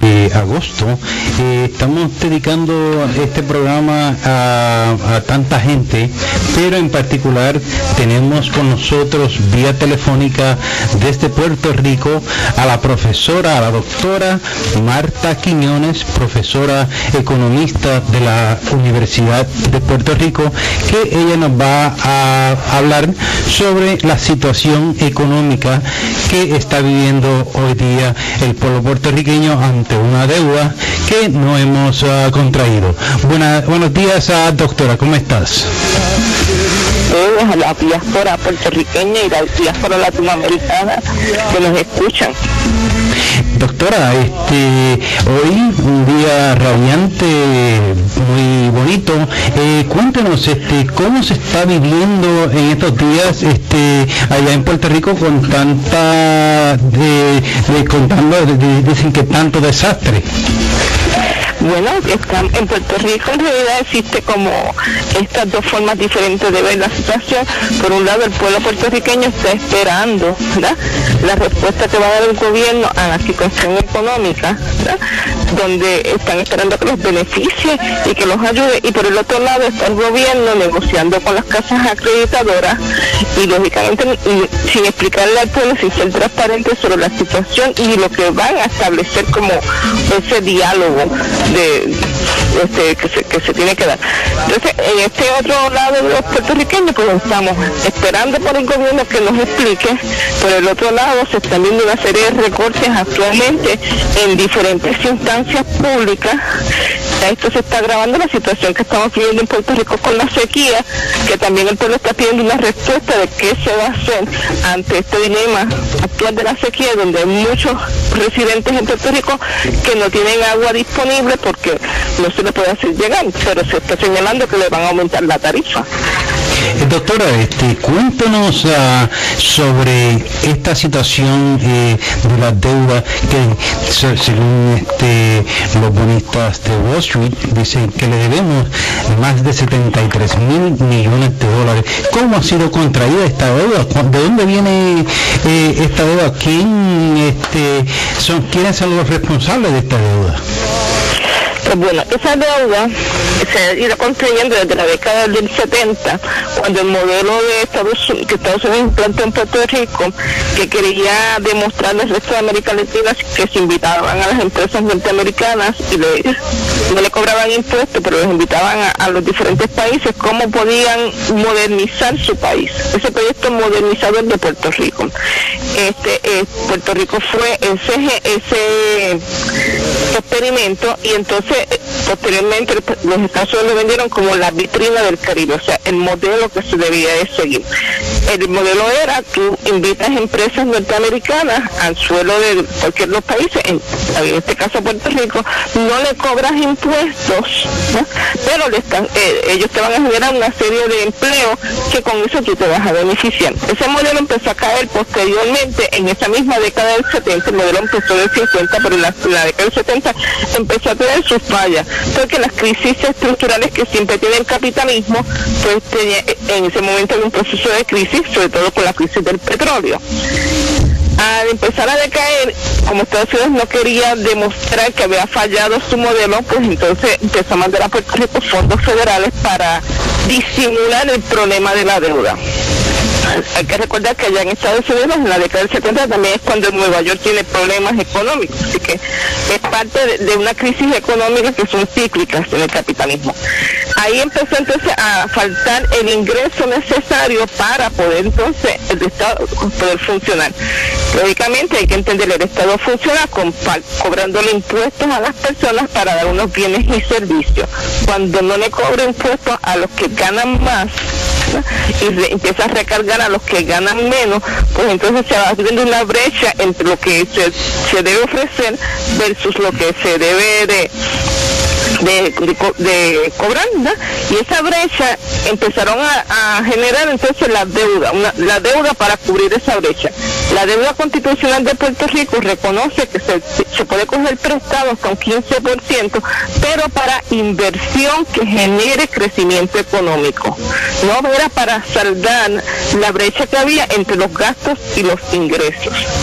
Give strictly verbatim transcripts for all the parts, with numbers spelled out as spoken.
de agosto. Eh, estamos dedicando este programa a, a tanta gente, pero en particular tenemos con nosotros vía telefónica desde Puerto Rico a la profesora, a la doctora Marta Quiñones, profesora economista de la Universidad de Puerto Rico, que ella nos va a hablar sobre la situación económica que está viviendo hoy día el pueblo puertorriqueño ante una deuda que no hemos uh, contraído. Buena, buenos días, uh, doctora, ¿cómo estás? Todos a la diáspora puertorriqueña y la diáspora latinoamericana que nos escuchan. Doctora, este, hoy un día radiante, muy bonito. Eh, cuéntenos, este, cómo se está viviendo en estos días, este, allá en Puerto Rico con tanta, de, de, contando, de, de, dicen que tanto desastre. Bueno, están, en Puerto Rico en realidad existe como estas dos formas diferentes de ver la situación. Por un lado, el pueblo puertorriqueño está esperando, ¿verdad?, la respuesta que va a dar el gobierno a la situación económica, ¿verdad?, donde están esperando que los beneficie y que los ayude. Y por el otro lado está el gobierno negociando con las casas acreditadoras y lógicamente y, sin explicarle al pueblo, sin ser transparente sobre la situación y lo que van a establecer como ese diálogo de este que se, que se tiene que dar. Entonces, en este otro lado de los puertorriqueños, pues estamos esperando por el gobierno que nos explique. Por el otro lado, se están viendo una serie de recortes actualmente en diferentes instancias públicas. Esto se está agravando la situación que estamos viviendo en Puerto Rico con la sequía, que también el pueblo está pidiendo una respuesta de qué se va a hacer ante este dilema actual de la sequía, donde hay muchos residentes en Puerto Rico que no tienen agua disponible porque no se le puede hacer llegar, pero se está señalando que le van a aumentar la tarifa. Eh, doctora, este, cuéntanos uh, sobre esta situación eh, de la deuda que, se, según este, los bonistas de Wall Street, dicen que le debemos más de setenta y tres mil millones de dólares. ¿Cómo ha sido contraída esta deuda? ¿De dónde viene eh, esta deuda? ¿Quién, este, son, ¿Quiénes son los responsables de esta deuda? Pues bueno, esa deuda se ha ido construyendo desde la década del setenta, cuando el modelo de Estados Unidos, que Estados Unidos implantó en Puerto Rico, que quería demostrarle al resto de América Latina que se invitaban a las empresas norteamericanas y le, no le cobraban impuestos, pero les invitaban a, a los diferentes países cómo podían modernizar su país. Ese proyecto modernizador de Puerto Rico. Este eh, Puerto Rico fue ese, ese experimento y entonces posteriormente los Estados Unidos lo vendieron como la vitrina del Caribe, o sea, el modelo que se debía de seguir. El modelo era, tú invitas empresas norteamericanas al suelo de cualquier de los países, en, en este caso Puerto Rico, no le cobras impuestos, ¿no?, pero le están, eh, ellos te van a generar una serie de empleos que con eso tú te vas a beneficiar. Ese modelo empezó a caer posteriormente en esa misma década del setenta, el modelo empezó del cincuenta, pero en la, en la década del setenta empezó a tener sus fallas, porque las crisis estructurales que siempre tiene el capitalismo, pues tenía, en ese momento había un proceso de crisis, sobre todo con la crisis del petróleo. Al empezar a decaer, como Estados Unidos no quería demostrar que había fallado su modelo, pues entonces empezó a mandar a Puerto Rico fondos federales para disimular el problema de la deuda. Hay que recordar que allá en Estados Unidos, en la década del setenta, también es cuando Nueva York tiene problemas económicos, así que es parte de, de una crisis económica que son cíclicas en el capitalismo. Ahí empezó entonces a faltar el ingreso necesario para poder entonces el Estado poder funcionar. Lógicamente hay que entender, el Estado funciona con, cobrándole impuestos a las personas para dar unos bienes y servicios. Cuando no le cobra impuestos a los que ganan más, ¿no?, y re, empieza a recargar a los que ganan menos, pues entonces se va abriendo una brecha entre lo que se, se debe ofrecer versus lo que se debe de De, de, de cobrar, ¿no? Y esa brecha empezaron a, a generar entonces la deuda, una, la deuda para cubrir esa brecha. La deuda constitucional de Puerto Rico reconoce que se, se puede coger prestado hasta un quince por ciento, pero para inversión que genere crecimiento económico. No era para saldar la brecha que había entre los gastos y los ingresos.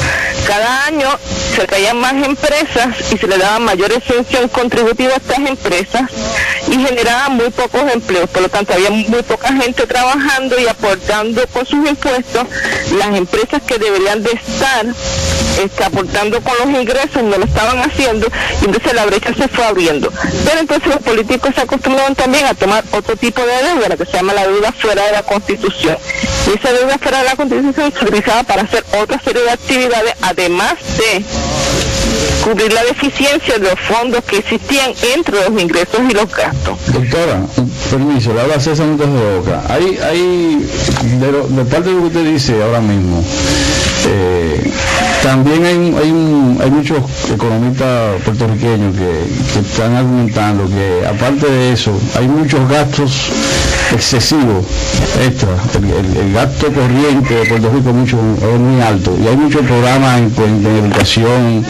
Cada año se traían más empresas y se le daba mayor exención contributiva a estas empresas y generaban muy pocos empleos, por lo tanto había muy poca gente trabajando y aportando con sus impuestos. Las empresas que deberían de estar este, aportando con los ingresos no lo estaban haciendo y entonces la brecha se fue abriendo. Pero entonces los políticos se acostumbraron también a tomar otro tipo de deuda, la que se llama la deuda fuera de la Constitución. Y esa deuda fuera de la Constitución se utilizaba para hacer otra serie de actividades, además de cubrir la deficiencia de los fondos que existían entre los ingresos y los gastos. Doctora, permiso, le habla César Montes de Oca. Hay, hay de, lo, de parte de lo que usted dice ahora mismo, eh, también hay, hay, un, hay muchos economistas puertorriqueños que, que están argumentando que aparte de eso hay muchos gastos excesivos extra. El, el, el gasto corriente de Puerto Rico es, mucho, es muy alto y hay muchos programas en, en, en educación,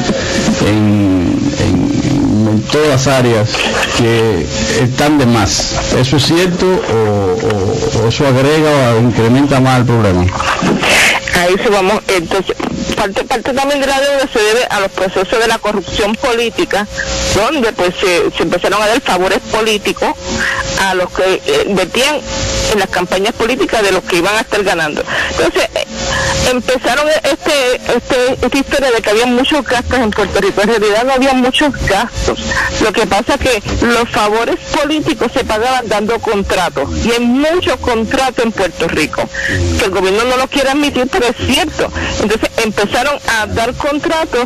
en, en, en todas las áreas que están de más. ¿Eso es cierto o, o, o eso agrega o incrementa más el problema? Ahí se vamos, entonces, parte, parte también de la deuda se debe a los procesos de la corrupción política, donde pues se, se empezaron a dar favores políticos a los que eh, invertían en las campañas políticas de los que iban a estar ganando. Entonces, eh, empezaron este, este, esta historia de que había muchos gastos en Puerto Rico. En realidad no había muchos gastos. Lo que pasa es que los favores políticos se pagaban dando contratos, y hay muchos contratos en Puerto Rico, que el gobierno no lo quiere admitir, pero es cierto. Entonces empezaron a dar contratos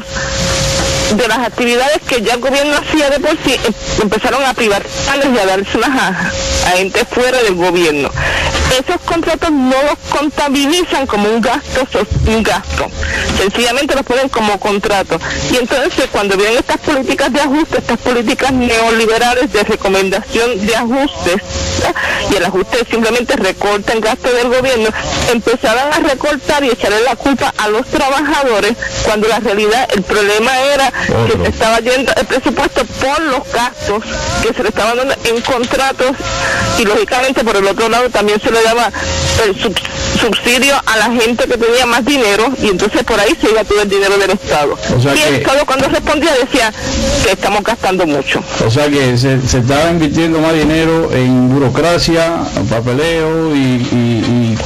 de las actividades que ya el gobierno hacía de por sí, empezaron a privatizarlas y a dárselas a, a entes fuera del gobierno. Esos contratos no los contabilizan como un gasto, un gasto, sencillamente los ponen como contratos. Y entonces cuando vienen estas políticas de ajuste, estas políticas neoliberales de recomendación de ajustes, ¿no? Y el ajuste simplemente recorta el gasto del gobierno, empezaban a recortar y echarle la culpa a los trabajadores, cuando la realidad, el problema era Otro. que se estaba yendo el presupuesto por los gastos que se le estaban dando en contratos, y lógicamente por el otro lado también se le daba el sub, subsidio a la gente que tenía más dinero, y entonces por ahí se iba todo el dinero del Estado. O sea y que, el Estado cuando respondía decía que estamos gastando mucho. O sea que se, se estaba invirtiendo más dinero en burocracia, papeleo y, y, y,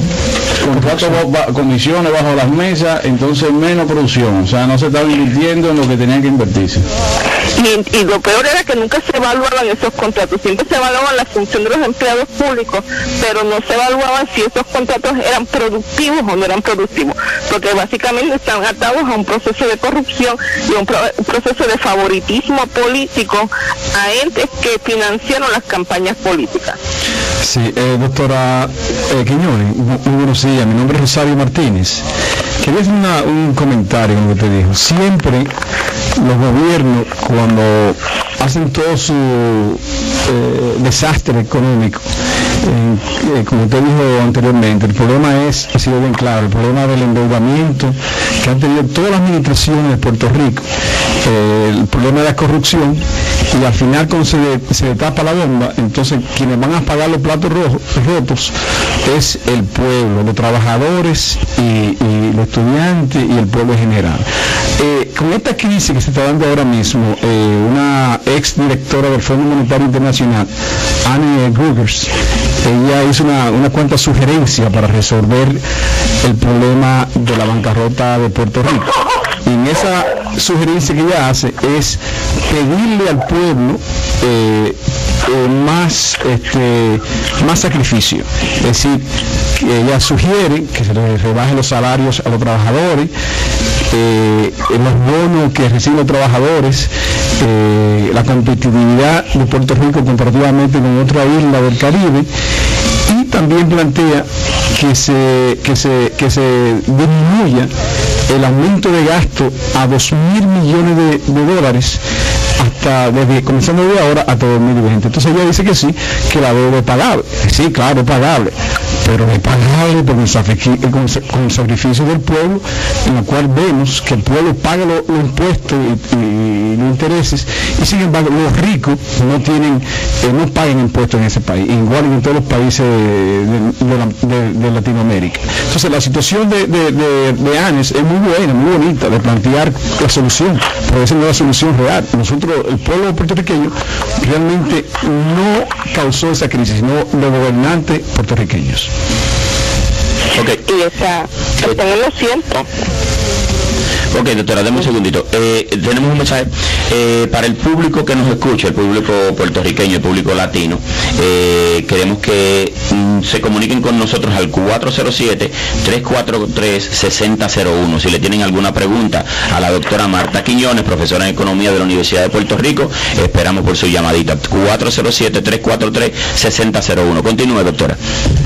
y contratos, comisiones bajo las mesas, entonces menos producción. O sea, no se estaba invirtiendo en lo que tenían que invertirse. Y, y lo peor era que nunca se evaluaban esos contratos, siempre se evaluaban la función de los empleados públicos, pero no se evaluaban si esos contratos eran productivos o no eran productivos, porque básicamente están atados a un proceso de corrupción y a un, pro, un proceso de favoritismo político a entes que financiaron las campañas políticas. Sí, eh, doctora eh, Quiñones, muy buenos días, mi nombre es Rosario Martínez. Quería hacer una, un comentario en lo que te dijo. Siempre los gobiernos, cuando hacen todo su eh, desastre económico, eh, eh, como usted dijo anteriormente, el problema es, ha sido bien claro, el problema del endeudamiento que han tenido todas las administraciones de Puerto Rico, eh, el problema de la corrupción, y al final cuando se, de, se destapa la bomba, entonces quienes van a pagar los platos rojos, rotos es el pueblo, los trabajadores y, y los estudiantes y el pueblo en general. Eh, con esta crisis que se está dando ahora mismo, eh, una ex directora del Fondo Monetario Internacional, Annie Grugers, ella hizo una, una cuanta sugerencia para resolver el problema de la bancarrota de Puerto Rico. Y en esa sugerencia que ella hace es pedirle al pueblo eh, eh, más, este, más sacrificio. Es decir, que ella sugiere que se le rebajen los salarios a los trabajadores, eh, los bonos que reciben los trabajadores, eh, la competitividad de Puerto Rico comparativamente con otra isla del Caribe, y también plantea que se, que se, que se disminuya el aumento de gasto a dos mil millones de, de dólares hasta desde comenzando de ahora hasta dos mil veinte. Entonces ella dice que sí, que la deuda es pagable. Sí, claro, es pagable, pero es pagable con el, sacrificio, con el sacrificio del pueblo, en el cual vemos que el pueblo paga los lo impuestos y, y, y intereses, y sin embargo los ricos no tienen, eh, no pagan impuestos en ese país, igual en todos los países de, de, la, de, de Latinoamérica. Entonces la situación de, de, de, de ANES es muy buena, muy bonita, de plantear la solución, pero esa no es la solución real. Nosotros, el pueblo puertorriqueño, realmente no causó esa crisis, sino los gobernantes puertorriqueños. Okay. Y esa, también lo siento. Ok, doctora, dame un segundito. Eh, tenemos un mensaje eh, para el público que nos escucha, el público puertorriqueño, el público latino. Eh, queremos que mm, se comuniquen con nosotros al cuatro cero siete, tres cuatro tres, seis cero cero uno. Si le tienen alguna pregunta a la doctora Marta Quiñones, profesora en Economía de la Universidad de Puerto Rico, esperamos por su llamadita. cuatro cero siete, tres cuatro tres, seis cero cero uno. Continúe, doctora.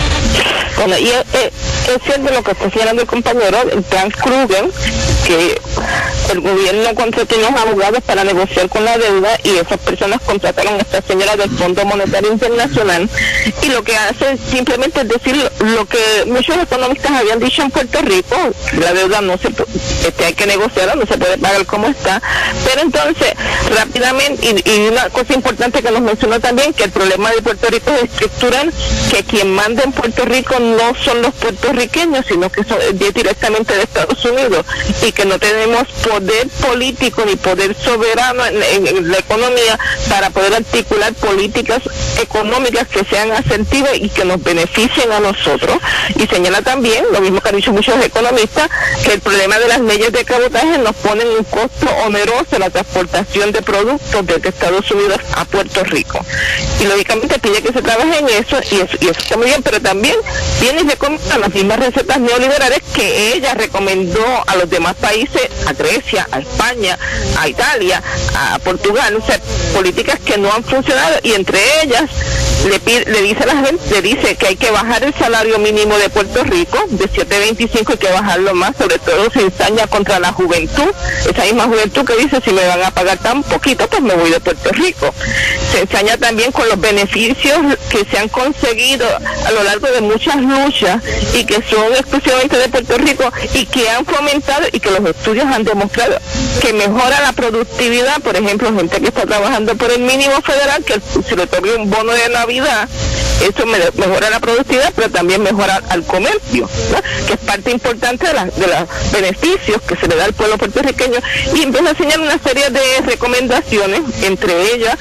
Bueno, y es, es, es cierto lo que está señalando el compañero, el plan Kruger, que el gobierno contrató unos abogados para negociar con la deuda y esas personas contrataron a esta señora del Fondo Monetario Internacional, y lo que hace simplemente es decir lo que muchos economistas habían dicho en Puerto Rico: la deuda no se este, hay que negociarla, no se puede pagar como está. Pero entonces rápidamente, y, y una cosa importante que nos mencionó también, que el problema de Puerto Rico es estructural, que quien manda en Puerto Rico no son los puertorriqueños, sino que son directamente de Estados Unidos, y que no tenemos poder político ni poder soberano en, en, en la economía para poder articular políticas económicas que sean asertivas y que nos beneficien a nosotros. Y señala también, lo mismo que han dicho muchos economistas, que el problema de las leyes de cabotaje nos ponen un costo oneroso la transportación de productos desde Estados Unidos a Puerto Rico. Y lógicamente pide que se trabaje en eso, y eso, y eso está muy bien, pero también viene y recomienda las mismas recetas neoliberales que ella recomendó a los demás países, a Grecia, a España, a Italia, a Portugal, o sea, políticas que no han funcionado, y entre ellas le, pide, le dice a la gente, le dice que hay que bajar el salario mínimo de Puerto Rico de siete veinticinco, hay que bajarlo más, sobre todo se ensaña contra la juventud, esa misma juventud que dice: si me van a pagar tan poquito, pues me voy de Puerto Rico. Se ensaña también con los beneficios que se han conseguido a lo largo de muchas luchas y que son exclusivamente de Puerto Rico, y que han fomentado y que los estudios han demostrado que mejora la productividad. Por ejemplo, gente que está trabajando por el mínimo federal, que si le otorga un bono de Navidad, eso me, mejora la productividad, pero también mejora al comercio, ¿no? Que es parte importante de, la, de los beneficios que se le da al pueblo puertorriqueño. Y empieza a enseñar una serie de recomendaciones, entre ellas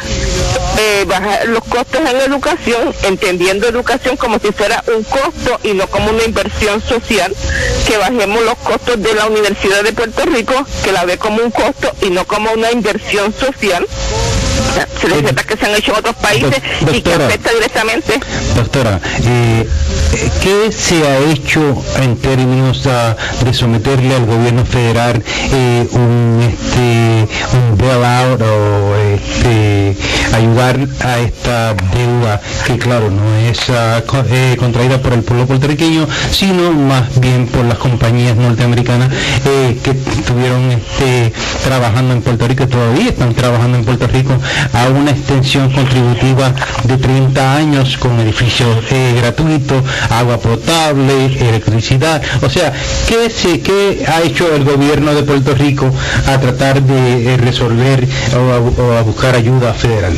eh, bajar los costos en educación, entendiendo educación como si fuera un costo y no como una inversión social, que bajemos los costos de la Universidad de Puerto Rico, que la ve como un costo y no como una inversión social. Se les que se han hecho en otros países, doctora, y que afecta directamente. Doctora, eh, ¿qué se ha hecho en términos uh, de someterle al gobierno federal eh, un este un bailout o este ayudar a esta deuda que claro no es uh, co eh, contraída por el pueblo puertorriqueño, sino más bien por las compañías norteamericanas eh, que estuvieron este, trabajando en Puerto Rico, todavía están trabajando en Puerto Rico, a una extensión contributiva de treinta años con edificios eh, gratuitos, agua potable, electricidad? O sea, ¿qué, se, ¿qué ha hecho el gobierno de Puerto Rico a tratar de eh, resolver o a, o a buscar ayuda federal?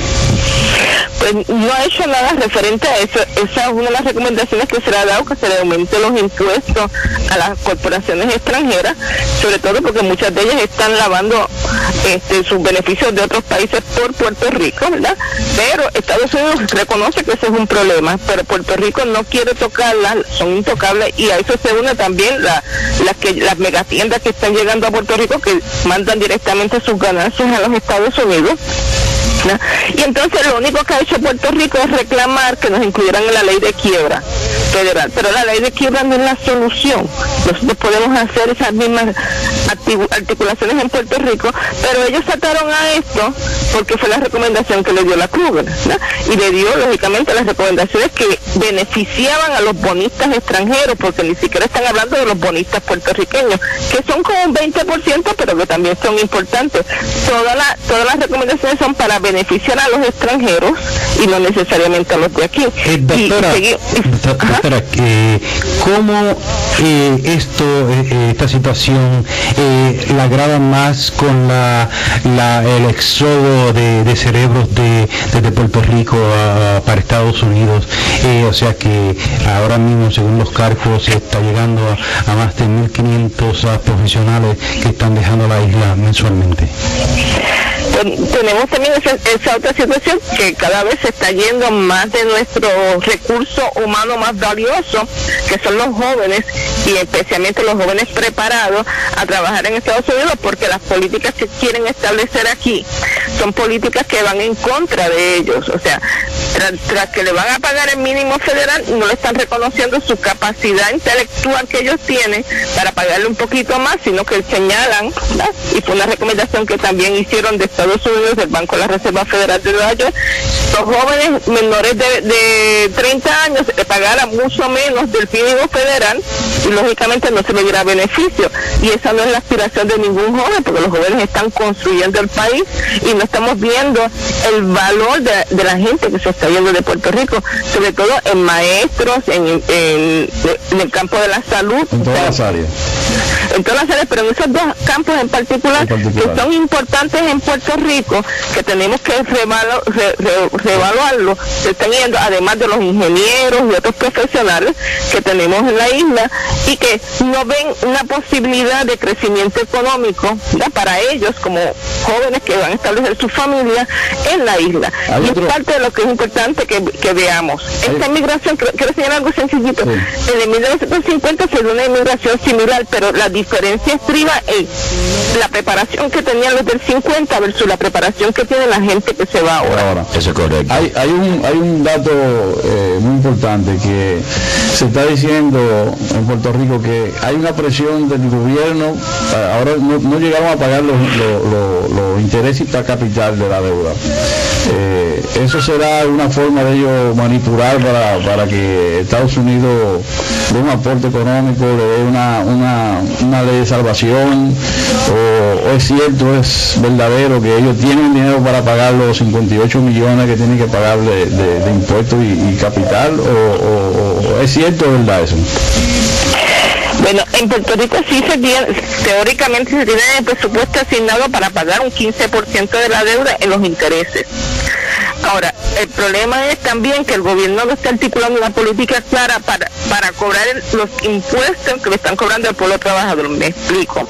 Pues no ha hecho nada referente a eso. Esa es una de las recomendaciones que se le ha dado, que se le aumenten los impuestos a las corporaciones extranjeras, sobre todo porque muchas de ellas están lavando este, sus beneficios de otros países por Puerto Rico, ¿verdad? Pero Estados Unidos reconoce que ese es un problema, pero Puerto Rico no quiere tocarlas, son intocables, y a eso se une también la, la que, las megatiendas que están llegando a Puerto Rico, que mandan directamente sus ganancias a los Estados Unidos, ¿no? Y entonces lo único que ha hecho Puerto Rico es reclamar que nos incluyeran en la ley de quiebra federal, pero la ley de quiebra no es la solución. Nosotros podemos hacer esas mismas articulaciones en Puerto Rico, pero ellos sacaron a esto porque fue la recomendación que le dio la Kruger, ¿no? Y le dio lógicamente las recomendaciones que beneficiaban a los bonistas extranjeros, porque ni siquiera están hablando de los bonistas puertorriqueños, que son como un veinte por ciento, pero que también son importantes. Toda la, todas las recomendaciones son para beneficiar a los extranjeros y no necesariamente a los de aquí. Eh, doctora, y, y doctora, eh, ¿cómo eh, esto, eh, esta situación eh, la agrava más con la, la el éxodo de, de cerebros de, desde Puerto Rico a, para Estados Unidos, eh, o sea que ahora mismo según los cálculos se está llegando a, a más de mil quinientos uh, profesionales que están dejando la isla mensualmente. Tenemos también esa, esa otra situación, que cada vez se está yendo más de nuestro recurso humano más valioso, que son los jóvenes, y especialmente los jóvenes preparados a trabajar en Estados Unidos, porque las políticas que quieren establecer aquí son políticas que van en contra de ellos. O sea, tras, tras que le van a pagar el mínimo federal, no le están reconociendo su capacidad intelectual que ellos tienen para pagarle un poquito más, sino que señalan, ¿verdad? Y fue una recomendación que también hicieron de Estados Unidos, del Banco de la Reserva Federal de Nueva York, los jóvenes menores de, de treinta años le pagaran mucho menos del mínimo federal y lógicamente no se le diera beneficio, y esa no es la aspiración de ningún joven, porque los jóvenes están construyendo el país y no estamos viendo el valor de, de la gente que se está yendo de Puerto Rico, sobre todo en maestros, en, en, en el campo de la salud, en todas las áreas. En todas las áreas, pero en esos dos campos en particular, en particular. que son importantes en Puerto Rico, que tenemos que revalo, re, re, reevaluarlo, se están yendo, además de los ingenieros y otros profesionales que tenemos en la isla, y que no ven una posibilidad de crecimiento económico, ¿ya?, para ellos como jóvenes que van a establecer su familia en la isla. Y es parte de lo que es importante que, que veamos. Esta inmigración, quiero señalar algo sencillito, sí. En el mil novecientos cincuenta se dio una inmigración similar, pero la diferencia estriba en la preparación que tenían los del cincuenta versus la preparación que tiene la gente que se va ahora. ahora Eso es correcto. Hay, hay, un, hay un dato eh, muy importante que se está diciendo en Puerto Rico, que hay una presión del gobierno, ahora no, no llegaron a pagar los, los, los, los intereses y capital de la deuda. Eh, eso será una forma de ellos manipular para, para que Estados Unidos dé un aporte económico, le dé una, una, una ley de salvación, o, o es cierto, es verdadero que ellos tienen dinero para pagar los cincuenta y ocho millones que tienen que pagar de, de, de impuestos y, y capital, o, o, o es cierto o es verdad eso. Bueno, en Puerto Rico sí se tiene, teóricamente se tiene el presupuesto asignado para pagar un quince por ciento de la deuda en los intereses. Ahora, el problema es también que el gobierno no está articulando una política clara para, para cobrar el, los impuestos que le están cobrando al pueblo trabajador. Me explico.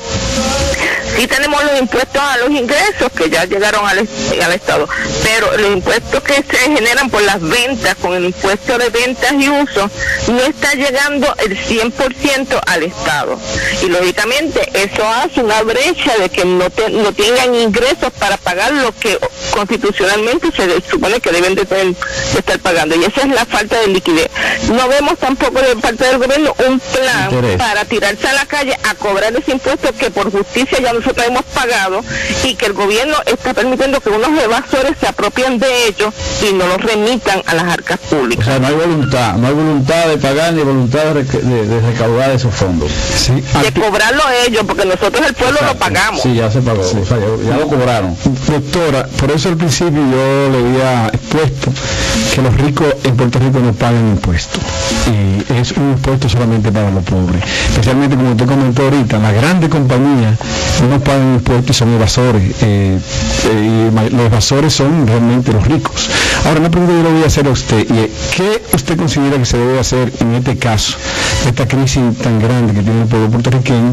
Sí tenemos los impuestos a los ingresos que ya llegaron al, al Estado, pero los impuestos que se generan por las ventas, con el impuesto de ventas y uso, no está llegando el cien por ciento al Estado. Y lógicamente eso hace una brecha de que no, te, no tengan ingresos para pagar lo que constitucionalmente se supone que deben de, tener, de estar pagando, y esa es la falta de liquidez. No vemos tampoco de parte del gobierno un plan Interés. para tirarse a la calle a cobrar ese impuesto que por justicia ya nosotros hemos pagado, y que el gobierno está permitiendo que unos evasores se apropien de ellos y no los remitan a las arcas públicas. O sea, no hay voluntad, no hay voluntad de pagar ni voluntad de, de, de recaudar esos fondos. Sí. De cobrarlo ellos, porque nosotros el pueblo Exacto. lo pagamos. Sí, ya se pagó, sí. o sea, ya, ya lo cobraron. Doctora, por eso al principio yo le había expuesto que los ricos en Puerto Rico no pagan impuestos, y es un impuesto solamente para los pobres, especialmente como usted comentó ahorita, las grandes compañías no pagan impuestos y son evasores, eh, eh, y los evasores son realmente los ricos. Ahora, una pregunta yo le voy a hacer a usted, y ¿qué usted considera que se debe hacer en este caso, esta crisis tan grande que tiene el pueblo puertorriqueño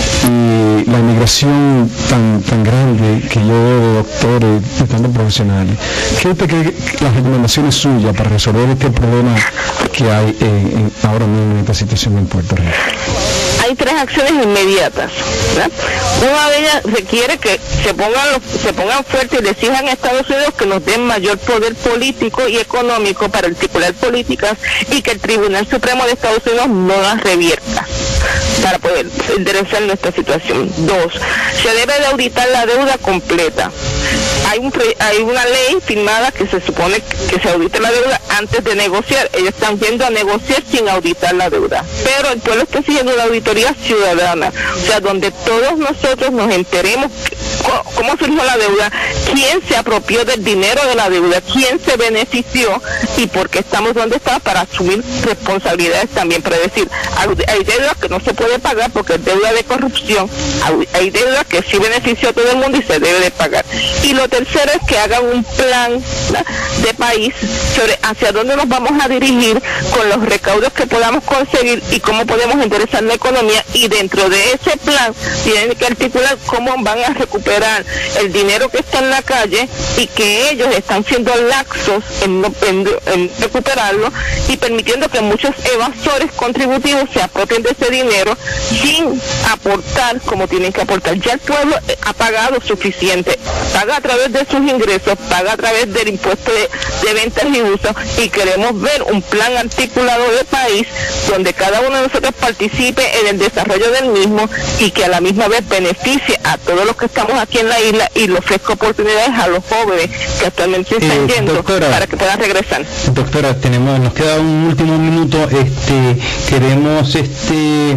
y la inmigración tan tan grande que yo veo de doctores y tantos profesionales? ¿Qué usted cree que las recomendaciones suyas para resolver este problema que hay eh, en, ahora mismo en esta situación en Puerto Rico? Hay tres acciones inmediatas, ¿verdad? Una de ellas requiere que se pongan los, se pongan fuertes y le exijan a Estados Unidos que nos den mayor poder político y económico para articular políticas, y que el Tribunal Supremo de Estados Unidos no las revierta para poder enderezar nuestra situación. Dos, se debe de auditar la deuda completa. Hay, un, hay una ley firmada que se supone que se audite la deuda antes de negociar. Ellos están yendo a negociar sin auditar la deuda, pero el pueblo está exigiendo una auditoría ciudadana, o sea, donde todos nosotros nos enteremos cómo surgió la deuda, quién se apropió del dinero de la deuda, quién se benefició y por qué estamos donde estamos, para asumir responsabilidades también, para decir, hay deuda que no se puede pagar porque es deuda de corrupción, hay deuda que sí benefició a todo el mundo y se debe de pagar. Y lo tercero es que hagan un plan, ¿verdad?, de país sobre hacia dónde nos vamos a dirigir con los recaudos que podamos conseguir y cómo podemos enderezar la economía, y dentro de ese plan tienen que articular cómo van a recuperar el dinero que está en la calle y que ellos están siendo laxos en, en, en recuperarlo y permitiendo que muchos evasores contributivos se apropien de ese dinero sin aportar como tienen que aportar. Ya el pueblo ha pagado suficiente, paga a través de sus ingresos, paga a través del impuesto de, de ventas y usos, y queremos ver un plan articulado de país donde cada uno de nosotros participe en el desarrollo del mismo y que a la misma vez beneficie a todos los que estamos aquí en la isla y le ofrezca oportunidades a los jóvenes que actualmente están eh, yendo doctora, para que puedan regresar. Doctora, tenemos, nos queda un último minuto, este, queremos este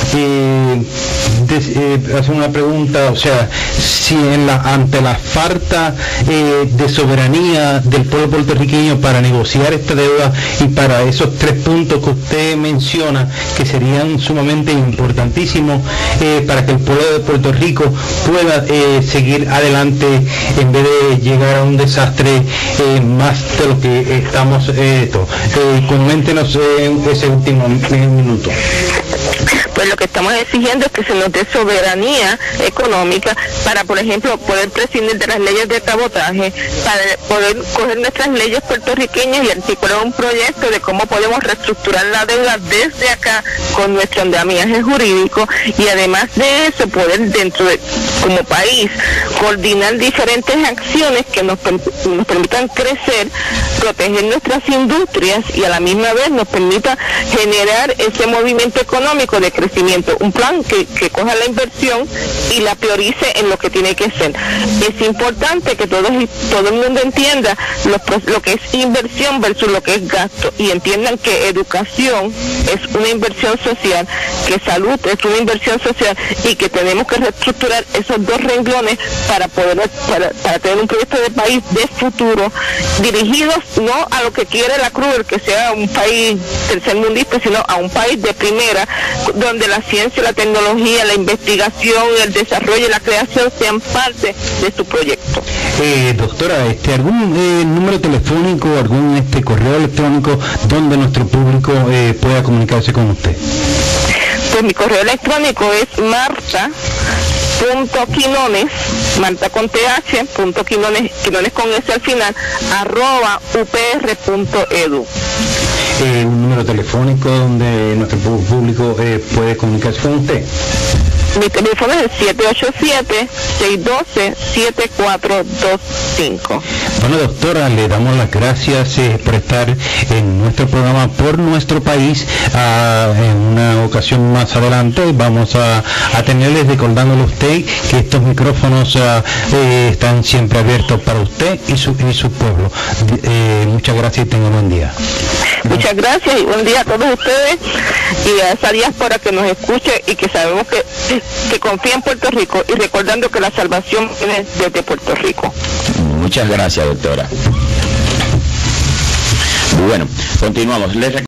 eh, des, eh, hacer una pregunta, o sea, si en la, ante la falta eh, de soberanía del pueblo puertorriqueño para negociar esta deuda y para esos tres puntos que usted menciona que serían sumamente importantísimos eh, para que el pueblo de Puerto Rico pueda eh, seguir adelante en vez de llegar a un desastre eh, más de lo que estamos eh, eh, coméntenos eh, ese último minuto. Pues lo que estamos exigiendo es que se nos dé soberanía económica para, por ejemplo, poder prescindir de las leyes de cabotaje, para poder coger nuestras leyes puertorriqueñas y articular un proyecto de cómo podemos reestructurar la deuda desde acá con nuestro andamiaje jurídico, y además de eso poder dentro de, como país, coordinar diferentes acciones que nos, nos permitan crecer, proteger nuestras industrias y a la misma vez nos permita generar ese movimiento económico de crecimiento, un plan que, que coja la inversión y la priorice en lo que tiene que ser. Es importante que todos todo el mundo entienda lo, lo que es inversión versus lo que es gasto, y entiendan que educación es una inversión social, que salud es una inversión social, y que tenemos que reestructurar esos dos renglones para poder para, para tener un proyecto de país de futuro, dirigidos no a lo que quiere la Cruz, que sea un país tercermundista, sino a un país de primera, donde la ciencia, la tecnología, la investigación, el desarrollo y la creación sean parte de su proyecto. Eh, doctora, este, ¿algún eh, número telefónico, algún este correo electrónico donde nuestro público eh, pueda comunicarse con usted? Pues mi correo electrónico es marta punto quinones, marta con th, punto quinones, quinones con s al final, arroba upr punto edu. Eh, un número telefónico donde nuestro público eh, puede comunicarse con usted. Mi teléfono es el siete ocho siete, seis uno dos, siete cuatro dos cinco. Bueno, doctora, le damos las gracias eh, por estar en nuestro programa Por Nuestro País. Ah, en una ocasión más adelante vamos a, a tenerles recordándole a usted que estos micrófonos ah, eh, están siempre abiertos para usted y su, y su pueblo. Eh, muchas gracias y tenga buen día. Muchas gracias y buen día a todos ustedes y a esa diáspora que nos escuche y que sabemos que, que confía en Puerto Rico, y recordando que la salvación viene desde Puerto Rico. Muchas gracias, doctora. Bueno, continuamos. Les